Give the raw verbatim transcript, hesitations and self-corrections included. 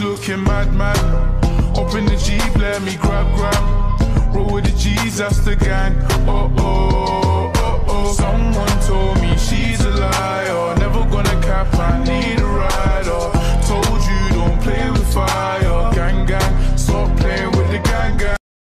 looking mad, mad. Open the Jeep, let me grab, grab. Roll with the G's, that's the gang. Oh, oh, oh, oh. Someone told me she's a liar, never gonna cap her.